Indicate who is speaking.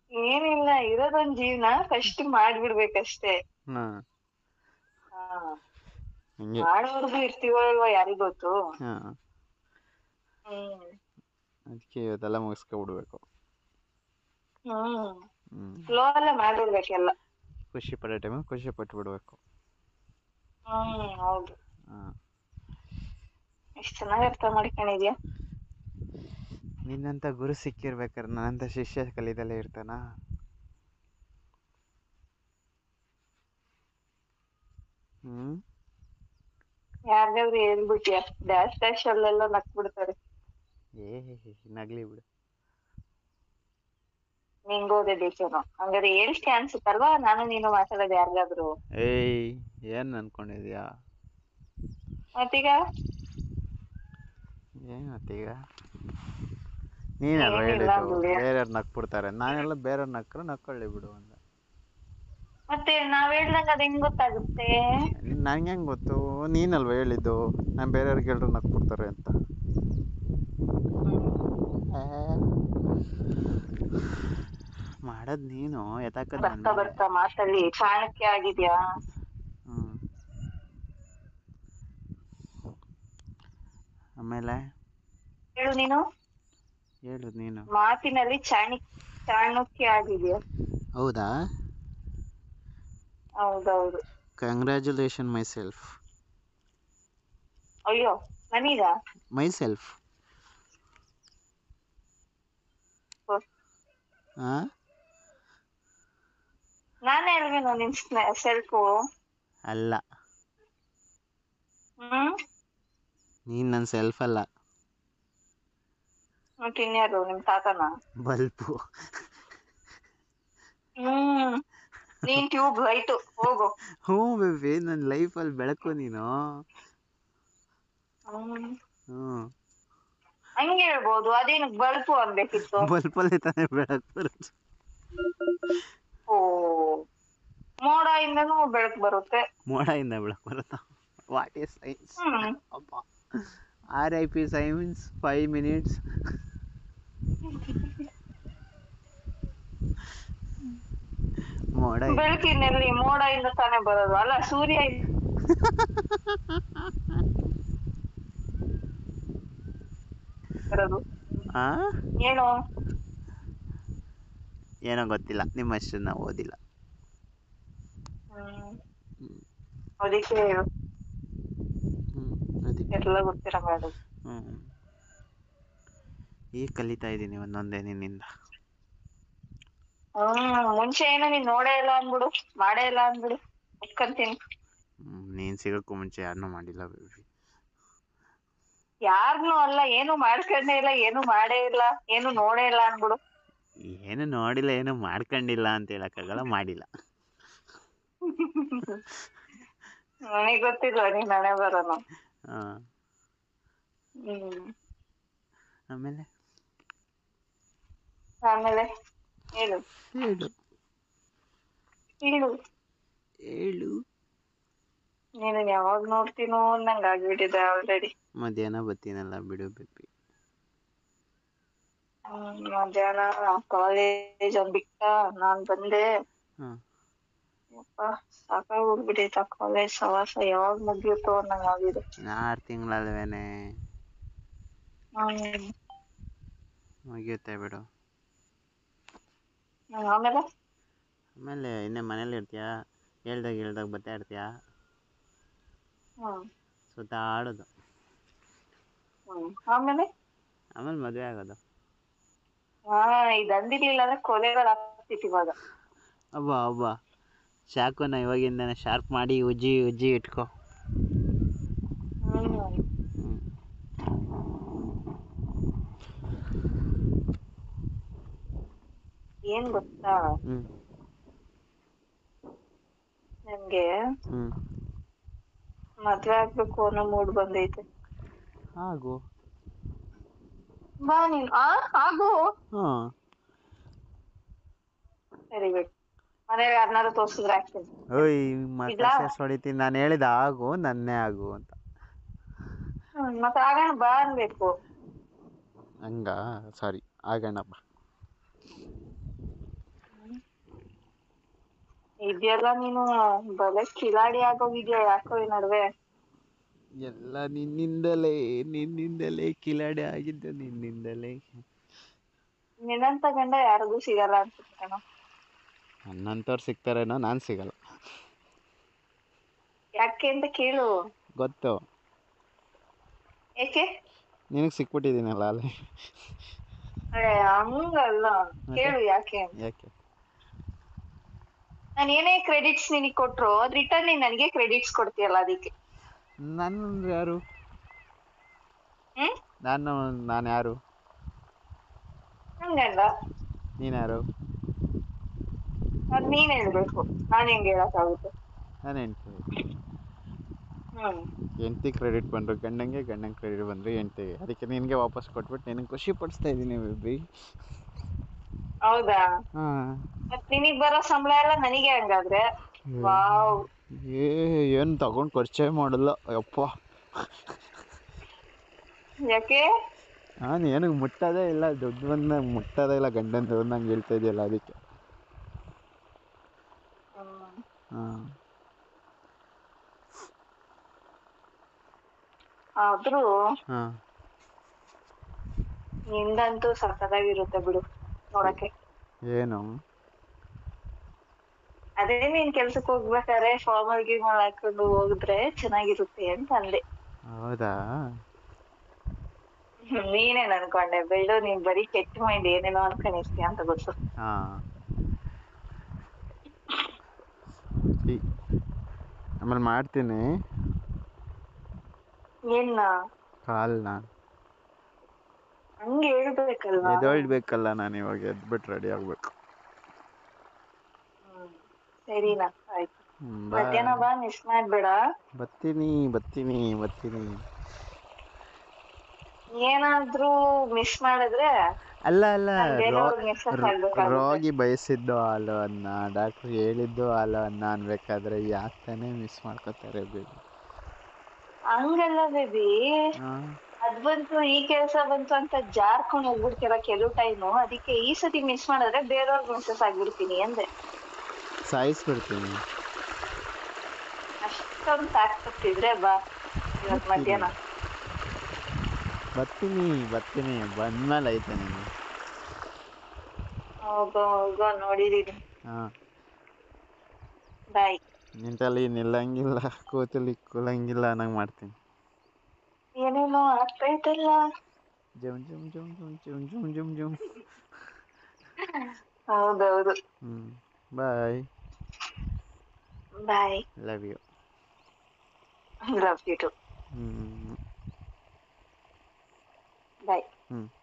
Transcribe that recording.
Speaker 1: ಏನಿಲ್ಲ, ಇರೋದೊಂದ್ ಜೀವನ, ಫಸ್ಟ್ ಮಾಡ್ಬಿಡ್ಬೇಕಷ್ಟೇ.
Speaker 2: ಹಾ
Speaker 1: ಹಾ,
Speaker 2: ಹಿಂಗೆ.
Speaker 1: ಮಾಡೋರ್ಗು ಇರ್ತೀವೋ ಇಲ್ವೋ ಯಾರಿಗ್ ಗೊತ್ತು.
Speaker 2: ಹಾ
Speaker 1: ಹ್ಮ್
Speaker 2: ಅದಕ್ಕೆ ಇವತ್ತೆಲ್ಲ ಮುಗಿಸ್ಕೊಬಿಡ್ಬೇಕು.
Speaker 1: ಹ್ಮ್
Speaker 2: ಹ್ಮ್
Speaker 1: ಫ್ಲೋ ಅಲ್ಲೇ ಮಾಡ್ಬಿಡ್ಬೇಕೆಲ್ಲ.
Speaker 2: ಖುಷಿ ಪಡೋ ಟೈಮಲ್ಲಿ ಖುಷಿ ಪಟ್ಬಿಡ್ಬೇಕು.
Speaker 1: ಹೌದು.
Speaker 2: ಹಾಂ,
Speaker 1: ಎಷ್ಟ್ ಚೆನ್ನಾಗಿ ಅರ್ಥ ಮಾಡ್ಕೊಂಡಿದ್ಯಾ.
Speaker 2: ನಿನ್ನಂಥ ಗುರು ಸಿಕ್ಕಿರ್ಬೇಕಾದ್ರೆ ನನ್ನಂಥ ಶಿಷ್ಯ ಕಲಿದಲ್ಲೇ ಇರ್ತಾನ. ಹ್ಮ್
Speaker 1: ಯಾರ್ಗಾದ್ರು ಹೇಳ್ಬಿಟ್ಯಾ, ಡ್ಯಾಶ್ ಡ್ಯಾಶ್ ಅಲ್ಲೆಲ್ಲ ನಕ್ ಬಿಡ್ತಾರೆ.
Speaker 2: ನಗ್ಲಿ ಬಿಡು.
Speaker 1: ನಿಂಗೋದೆ ಬೇಕೇನೋ, ಹಂಗಾರೆ ಹೇಳ್ಕೆ ಅನ್ಸುತ್ತಲ್ವಾ ನಾನು ನೀನು ಮಾತಾಡೋದು ಯಾರಿಗಾದ್ರು.
Speaker 2: ಏಯ್, ಏನು ಅನ್ಕೊಂಡಿದ್ಯಾ?
Speaker 1: ಮತ್ತೀಗ
Speaker 2: ಏನತ್ತೀಗ? ನೀನಲ್ವ
Speaker 1: ಏನಿಲ್ಲ
Speaker 2: ಹೇಳಿದ್ದು
Speaker 1: ಬಿಡಿ.
Speaker 2: ಬೇರೆಯವ್ರು ನಕ್ಬಿಡ್ತಾರೆ. ನಾನೆಲ್ಲ ಬೇರೆಯವ್ರು ನಕ್ಕರು ನಕ್ಕೊಳ್ಳಿ ಬಿಡು ಅಂದೆ.
Speaker 1: ಮತ್ತೆ ನಾವ್ ಹೇಳ್ದಂಗ ಅದ್ ಹೆಂಗ್ ಗೊತ್ತಾಗುತ್ತೆ?
Speaker 2: ನಂಗೆ ಹೆಂಗೆ ಗೊತ್ತು? ನೀನಲ್ವ ಹೇಳಿದ್ದು ನಾನು ಬೇರೆಯವ್ರಿಗೆ ಹೇಳ್ರು ನಕ್ಬಿಡ್ತಾರೆ ಅಂತ. ಮಾಡೋದು ನೀನು, ಎತ್ತಾಕೋದು ನನ್ನ
Speaker 1: ಬರ್ತಾ
Speaker 2: ಮೇಲೆ.
Speaker 1: ಬರ್ತಾ ಮಾತಲ್ಲಿ ಚಾಣಕ್ಯ ಆಗಿದ್ಯಾ.
Speaker 2: ಹ್ಞೂ, ಆಮೇಲೆ
Speaker 1: ಹೇಳು ನೀನು.
Speaker 2: ಹೇಳು ನೀನು.
Speaker 1: ಮಾತಿನಲ್ಲಿ ಚಾಣಕ್ಯ ಆಗಿದ್ಯಾ.
Speaker 2: ಹೌದಾ?
Speaker 1: ಹೌದೌದು.
Speaker 2: Congratulation myself.
Speaker 1: ಅಯ್ಯೋ, ನನೀಗ?
Speaker 2: My self. ಹಾಂ,
Speaker 1: ನಾನೇ ಅಲ್ವೇನೋ ನಿನ್ ಸೆಲ್ಫು.
Speaker 2: ಅಲ್ಲ,
Speaker 1: ಹ್ಮ್
Speaker 2: ನೀನು ನನ್ನ ಸೆಲ್ಫ್ ಅಲ್ಲ,
Speaker 1: ಮತ್ತೆ ಇನ್ಯಾರು, ನಿಮ್ ತಾತನ?
Speaker 2: ಬಲ್ಪು.
Speaker 1: ನೀನ್ ಟ್ಯೂಬ್ ಲೈಟು, ಹೋಗು.
Speaker 2: ಹ್ಞೂ ಬೇಬಿ, ನನ್ನ ಲೈಫಲ್ಲಿ ಬೆಳಕು ನೀನು.
Speaker 1: ಹ್ಮ್
Speaker 2: ಹ್ಞೂ,
Speaker 1: ಹಂಗೆ ಹೇಳ್ಬೋದು, ಅದೇನು ಬಲ್ಪು ಅನ್ಬೇಕಿತ್ತು.
Speaker 2: ಬಲ್ಪಲ್ಲೇ ತಾನೇ ಬೆಳಕು ಬರೋದು.
Speaker 1: ಓ, ಮೋಡ ಇಂದನೂ ಬೆಳಕು ಬರುತ್ತೆ.
Speaker 2: ಮೋಡದಿಂದ ಬೆಳಕು ಬರುತ್ತಾ? What is science?
Speaker 1: ಹ್ಮ್
Speaker 2: ಅಪ್ಪ, RIP ಸೈನ್ಸ್ 5 ಮಿನಿಟ್ಸ್. ಮೋಡ
Speaker 1: ಬೆಳಕಿನಲ್ಲಿ ಮೋಡ ಇಂದ ತಾನೇ ಬರೋದು, ಅಲ್ಲ ಸೂರ್ಯ ಬರೋದು.
Speaker 2: ಆ?
Speaker 1: ಏನು?
Speaker 2: ಏನೋ ಗೊತ್ತಿಲ್ಲ, ನಿಮ್ಮಷ್ಟು ನಾವು ಓದಿಲ್ಲ.
Speaker 1: ಅದಕ್ಕೆ ಹೇಳು,
Speaker 2: ಅದಕ್ಕೆ
Speaker 1: ಎಲ್ಲ ಗೊತ್ತಿರಂಗ ಆಗೋದು.
Speaker 2: ಈಗ ಕಲಿತಾ ಇದ್ದೀನಿ ಒಂದೊಂದೇ ನಿನ್ನಿಂದ.
Speaker 1: ಮುಂಚೆ ಏನೋ ನೀನ್ ನೋಡೇ ಇಲ್ಲ ಅಂದ್ಬಿಡು, ಮಾಡೇ ಇಲ್ಲ ಅಂದ್ಬಿಡು, ಒಪ್ಕೊಂತೀನಿ.
Speaker 2: ನೀನು ಸಿಗೋಕ್ಕೂ ಮುಂಚೆ ಯಾರನ್ನೂ ಮಾಡಿಲ್ಲ ಬೇಬಿ.
Speaker 1: ಯಾರನ್ನೂ ಅಲ್ಲ, ಏನು ಮಾಡ್ಕೊಂಡೇ ಇಲ್ಲ, ಏನು ಮಾಡೇ ಇಲ್ಲ, ಏನು ನೋಡೇ ಇಲ್ಲ ಅಂದ್ಬಿಡು.
Speaker 2: ಏನು ನೋಡಿಲ್ಲ, ಏನು ಮಾಡ್ಕೊಂಡಿಲ್ಲ ಅಂತ ಹೇಳಕ್ಕಾಗಲ್ಲ, ಮಾಡಿಲ್ಲ.
Speaker 1: ನನಗ್ ಗೊತ್ತಿಲ್ಲ ನೀನ್ ಹಣೆ ಬರೋನು.
Speaker 2: ಹಾಂ, ಆಮೇಲೆ
Speaker 1: ಆಮೇಲೆ ಹೇಳು.
Speaker 2: ಹೇಳು
Speaker 1: ಹೇಳು.
Speaker 2: ಹೇಳು.
Speaker 1: ನೀನು ಯಾವಾಗ ನೋಡ್ತೀನೋ ಅನ್ನಂಗ್ ಆಗ್ಬಿಟ್ಟಿದೆ ಆಲ್ರೆಡಿ.
Speaker 2: ಮಧ್ಯಾಹ್ನ ಬರ್ತೀನಲ್ಲ ಬಿಡು ಬೇಬಿ.
Speaker 1: ಮಧ್ಯಾಹ್ನ ಕಾಲೇಜ್ ಬಿಟ್ಟ ನಾನ್ ಬಂದೆ.
Speaker 2: ಹಾಂ,
Speaker 1: ಸಾಕಾಗ್ಬಿಟ್ಟೈತ ಕಾಲೇಜ್ ಸವಾಸ, ಯಾವಾಗ ಮುಗಿಯುತ್ತೋ ಅನ್ನಂಗ್ ಆಗಿದೆ.
Speaker 2: 6 ತಿಂಗಳಲ್ವೇನೆ, ಮುಗಿಯುತ್ತೆ ಬಿಡು.
Speaker 1: ಆಮೇಲೆ
Speaker 2: ಇನ್ನೇ ಮನೇಲಿ ಇರ್ತೀಯಾ? ಹೇಳ್ದಾಗ ಬರ್ತಾ ಇರ್ತೀಯಾ? ಸುತ್ತಾಡೋದು.
Speaker 1: ಆಮೇಲೆ
Speaker 2: ಮದುವೆ ಆಗೋದು.
Speaker 1: ಇದು ಅಂದಿರ್ಲಿಲ್ಲ ಅಂದ್ರೆ ಕೊಲೆಗಳಾಗ್ತಿತ್ತು ಇವಾಗ.
Speaker 2: ಅವ್ವ ಚಾಕುನ ಇವಾಗಿಂದಾನೆ ಶಾರ್ಪ್ ಮಾಡಿ ಉಜ್ಜಿ ಇಟ್ಕೊ.
Speaker 1: ಏನ್ ಗೊತ್ತಾ, ನನ್ಗೆ ಮದ್ವೆ ಆಗ್ಬೇಕು ಅನ್ನೋ ಮೂಡ್ ಬಂದೈತೆ.
Speaker 2: ಆಗು.
Speaker 1: ಬಾ ನೀನು. ಆಗು. ಸರಿ ಬಿಡು, ಮನೇಲಿ ಯಾರನ್ನಾರು ತೋರ್ಸಿದ್ರೆ ಆಗ್ತೀನಿ.
Speaker 2: ಓಯ್, ಮಸಾಸ್ ಹೊಡಿತೀನಿ. ನಾನು ಹೇಳಿದ ಆಗು, ನನ್ನೇ ಆಗು ಅಂತ.
Speaker 1: ಮತ್ತೆ ಆಗೋಣ ಬಾ ಅನ್ಬೇಕು.
Speaker 2: ಹಂಗ? ಸಾರಿ, ಆಗೋಣ ಬಾ.
Speaker 1: ಇದೆಲ್ಲ ನೀನು ಬಲೆ ಕಿಲಾಡಿ ಆಗೋಗಿದ್ಯಾ ಯಾಕೋ ಈ ನಡುವೆ.
Speaker 2: ಎಲ್ಲ ನಿನ್ನಿಂದಲೇ ಕಿಲಾಡಿ ಆಗಿದ್ದು ನಿನ್ನಿಂದಲೇ.
Speaker 1: ನಿನ್ನಂತ ಗಂಡ ಯಾರಿಗೂ ಸಿಗಲ್ಲ ಅನ್ಸುತ್ತೆ ಕಣೋ.
Speaker 2: ನನ್ನಂಥವ್ರು ಸಿಗ್ತಾರೇನೋ, ನಾನು ಸಿಗಲ್ಲ.
Speaker 1: ಯಾಕೆ ಅಂತ ಕೇಳು.
Speaker 2: ಗೊತ್ತು,
Speaker 1: ಏಕೆ?
Speaker 2: ನಿನಗೆ ಸಿಕ್ಬಿಟ್ಟಿದ್ದೀನಲ್ಲ ಅಲ್ಲಿ.
Speaker 1: ಹಂಗಲ್ಲ,
Speaker 2: ಮತ್ತೆ
Speaker 1: ಕೇಳು ಯಾಕೆ ಅಂತ.
Speaker 2: ಯಾಕೆ?
Speaker 1: ನಾನು ಏನೇ ಕ್ರೆಡಿಟ್ಸ್ ನಿನಗೆ ಕೊಟ್ರು ಅದ್ ರಿಟರ್ನ್ ನೀನ್ ನನಗೆ ಕ್ರೆಡಿಟ್ಸ್ ಕೊಡ್ತೀಯಲ್ಲ ಅದಕ್ಕೆ.
Speaker 2: ನಾನು ಯಾರು?
Speaker 1: ಹ್ಮ್
Speaker 2: ನಾನು ಯಾರು?
Speaker 1: ಹಂಗಲ್ಲ,
Speaker 2: ನೀನು ಯಾರು?
Speaker 1: ಅದ್ ನೀನ್ ಹೇಳ್ಬೇಕು, ನಾನ್ ಹೆಂಗ್ ಹೇಳಕ್ಕಾಗುತ್ತೆ.
Speaker 2: ನಾನು ಹೆಂಡ್ತಿ.
Speaker 1: ಹ್ಮ್
Speaker 2: ಹೆಂಡ್ತಿ ಕ್ರೆಡಿಟ್ ಬಂದರು ಗಂಡಂಗೆ, ಗಂಡಂಗೆ ಕ್ರೆಡಿಟ್ ಬಂದರು ಹೆಂಡ್ತಿಗೆ. ಅದಕ್ಕೆ ನಿನಗೆ ವಾಪಸ್ ಕೊಟ್ಬಿಟ್ಟು ನಿನಗೆ ಖುಷಿ ಪಡಿಸ್ತಾ ಇದ್ದೀನಿ ಬೇಬಿ.
Speaker 1: ಹೌದಾ?
Speaker 2: ಹಾಂ.
Speaker 1: ಮತ್ ನಿನಗ್ ಬರೋ ಸಂಬಳ ಎಲ್ಲ ನನಗೆ ಹಂಗಾದ್ರೆ? ವಾವ್.
Speaker 2: ಏನು ತಗೊಂಡು ಖರ್ಚೇ ಮಾಡಲ್ಲ ಯಪ್ಪ.
Speaker 1: ಯಾಕೆ?
Speaker 2: ನಾನು ಏನಕ್ಕೆ ಮುಟ್ಟೋದೇ ಇಲ್ಲ, ದುಡ್ಡು ಬಂದಾಗ ಮುಟ್ಟೋದೇ ಇಲ್ಲ. ಗಂಡನ ದುಡ್ಡು ನಂಗೆ ಹೇಳ್ತಾ ಇದೆಯಲ್ಲ ಅದಕ್ಕೆ. ಹಾಂ.
Speaker 1: ಆದ್ರೂ
Speaker 2: ಹಾಂ.
Speaker 1: ನಿಂದಂತೂ ಸಕ್ಕತ್ತಾಗಿರುತ್ತೆ ಬಿಡು ನೋಡಕ್ಕೆ.
Speaker 2: ಏನು?
Speaker 1: ಅದೇ ನೀನ್ ಕೆಲ್ಸಕ್ಕೆ ಹೋಗ್ಬೇಕಾದ್ರೆ ಫಾರ್ಮಲ್ ಗಿರ್ಮಲ್ ಹಾಕೊಂಡು ಹೋಗಿದ್ರೆ ಚೆನ್ನಾಗಿರುತ್ತೆ ಅಂತ ಅಂದೆ.
Speaker 2: ಹೌದಾ?
Speaker 1: ನೀನೇನ್ ಅನ್ಕೊಂಡೆ ಬೆಳ್ಳು, ನೀನ್ ಬರೀ ಕೆಟ್ಟ ಮೈಂಡ್ ಏನೇನೋ ಅನ್ಕೊಂಡಿರ್ತೀಯ ಅಂತ ಗೊತ್ತು.
Speaker 2: ಹಾಂ. ಆಮೇಲೆ ಮಾಡ್ತೀನಿ
Speaker 1: ಏನ್ನ?
Speaker 2: ಕಾಲ್ನ.
Speaker 1: ಹಂಗೆ ಹೇಳ್ಬೇಕಲ್ವಾ?
Speaker 2: ಎದ್ದೇಳ್ಬೇಕಲ್ಲ ನಾನು, ಇವಾಗ ಎದ್ಬಿಟ್ಟು ರೆಡಿ ಆಗಬೇಕು.
Speaker 1: ಸರಿನಾ, ಆಯ್ತು.
Speaker 2: ಬಾಯ್.
Speaker 1: ಮಧ್ಯಾಹ್ನ ಬಾ, ಮಿಸ್ ಮಾಡ್ಬೇಡ.
Speaker 2: ಬರ್ತೀನಿ.
Speaker 1: ಏನಾದ್ರೂ ಮಿಸ್ ಮಾಡಿದ್ರೆ
Speaker 2: ಅಲ್ಲ
Speaker 1: ನಾನ್ ಬೇರೆಯವ್ರಿಗೆ ಮಿಸ್ಸಸ್ ಆಗ್ಬೇಕಾಗುತ್ತೆ.
Speaker 2: ರೋಗಿ ಬಯಸಿದ್ದು ಹಾಲು ಅನ್ನ, ಡಾಕ್ಟ್ರ್ ಹೇಳಿದ್ದು ಹಾಲು ಅನ್ನ ಅನ್ಬೇಕಾದ್ರೆ ಯಾಕೆ ಮಿಸ್ ಮಾಡ್ಕೋತಾರೆ ಬೇಬಿ?
Speaker 1: ಹಂಗಲ್ಲ ಬೇಬಿ, ಅದ್ ಬಂತು ಈ ಕೆಲ್ಸ ಬಂತು ಅಂತ ಜಾರ್ಕೊಂಡ್ ಹೋಗ್ಬಿಡ್ತೀರ ಕೆಲವು ಟೈಮು. ಅದಕ್ಕೆ ಈ ಸತಿ ಮಿಸ್ ಮಾಡಿದ್ರೆ ಬೇರೆಯವ್ರಿಗೆ ಮಿಸ್ಸಸ್ ಆಗ್ಬಿಡ್ತೀನಿ ಅಂದೆ.
Speaker 2: ಸಾಯಿಸ್ಬಿಡ್ತೀನಿ.
Speaker 1: ಅಷ್ಟೊಂದು ತಾಕತ್ತಿದ್ರೆ ಬಾ ಇವತ್ ಮಧ್ಯಾಹ್ನ.
Speaker 2: ಬರ್ತೀನಿ ಬಂದ್ಮೇಲೆ ಐತೆ ನೀನು.
Speaker 1: ಹೋಗೋ ನೋಡಿದೀನಿ.
Speaker 2: ಹಾಂ.
Speaker 1: ಬಾಯ್.
Speaker 2: ನಿಂತಲ್ಲಿ ನಿಲ್ಲಂಗಿಲ್ಲ, ಕೂತಲ್ಲಿ ಕೂಲಂಗಿಲ್ಲ ಅನ್ನಂಗೆ ಮಾಡ್ತೀನಿ.
Speaker 1: ಏನೇನೋ ಆಗ್ತೈತಲ್ಲ.
Speaker 2: ಜುಮ್ ಜುಮ್ ಜುಮ್ ಜುಮ್ ಜುಮ್ ಜುಮ್ ಜುಮ್ ಜುಮ್.
Speaker 1: ಹೌದೌದು.
Speaker 2: Bye. Love you.
Speaker 1: Love you too.
Speaker 2: ಹ್ಞೂ.
Speaker 1: ಬಾಯ್.